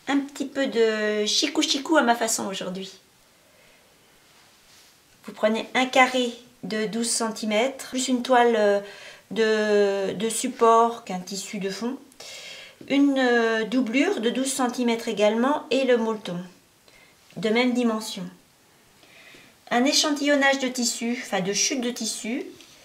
un petit peu de chicou à ma façon aujourd'hui. Vous prenez un carré de 12 cm, plus une toile de support qu'un tissu de fond, une doublure de 12 cm également et le molleton de même dimension. Un échantillonnage de tissu, enfin de chute de tissu,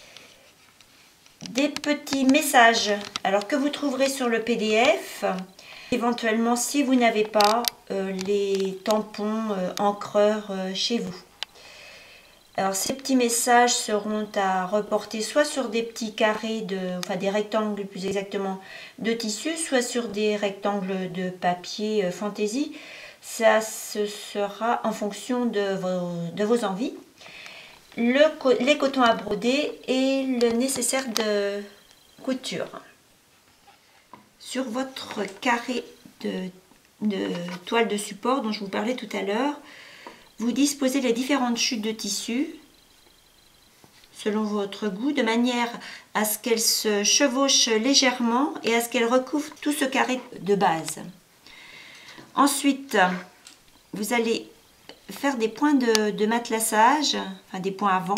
des petits messages alors que vous trouverez sur le PDF, éventuellement si vous n'avez pas les tampons encreurs chez vous. Alors ces petits messages seront à reporter soit sur des petits carrés, enfin des rectangles plus exactement de tissu, soit sur des rectangles de papier fantaisie. Ça ce sera en fonction de vos envies. Les cotons à broder et le nécessaire de couture. Sur votre carré de toile de support dont je vous parlais tout à l'heure, vous disposez les différentes chutes de tissu selon votre goût, de manière à ce qu'elles se chevauchent légèrement et à ce qu'elles recouvrent tout ce carré de base. Ensuite, vous allez faire des points de matelassage, enfin des points avant,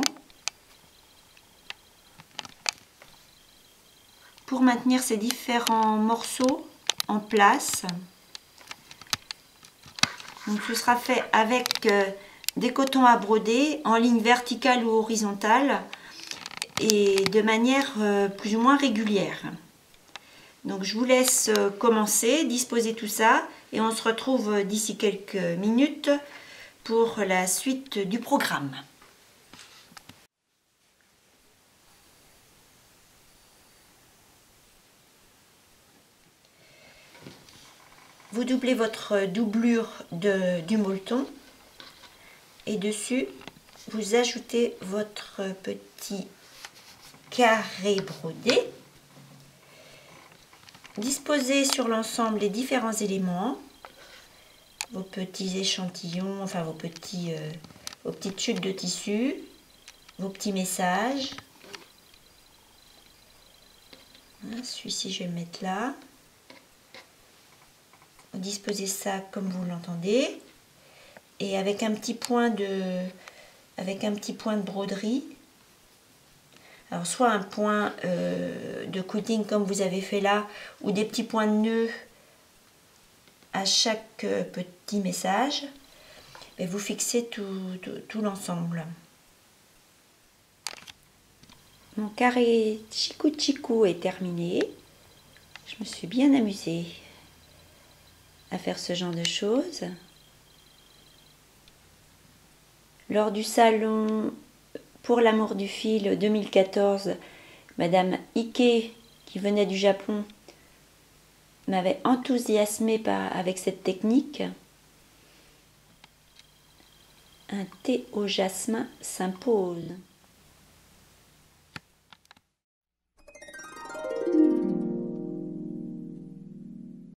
pour maintenir ces différents morceaux en place. Donc ce sera fait avec des cotons à broder en ligne verticale ou horizontale et de manière plus ou moins régulière. Donc je vous laisse commencer, disposer tout ça et on se retrouve d'ici quelques minutes pour la suite du programme. Vous doublez votre doublure du molleton et dessus vous ajoutez votre petit carré brodé. Disposez sur l'ensemble les différents éléments, vos petits échantillons, enfin vos petites chutes de tissu, vos petits messages. Celui-ci je vais le mettre là. Vous disposez ça comme vous l'entendez et avec un petit point de broderie. Alors soit un point de quilting comme vous avez fait là, ou des petits points de nœud à chaque petit message, et vous fixez tout l'ensemble. Mon carré chicou est terminé. Je me suis bien amusée à faire ce genre de choses. Lors du salon Pour l'amour du fil 2014, Madame Ike, qui venait du Japon, m'avait enthousiasmée avec cette technique. Un thé au jasmin s'impose.